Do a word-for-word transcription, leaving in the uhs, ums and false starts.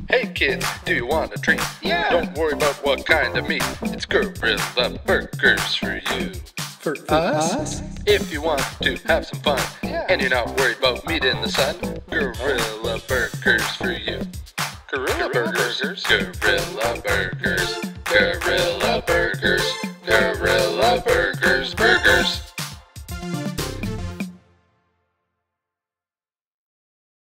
Hey kids, do you want a treat? Yeah. Don't worry about what kind of meat. It's Gorilla Burgers for you. For us? If you want to have some fun, Yeah. and you're not worried about meat in the sun, Gorilla Burgers for you. Gorilla Burgers, Gorilla Burgers, Gorilla Burgers, Gorilla Burgers, Burgers.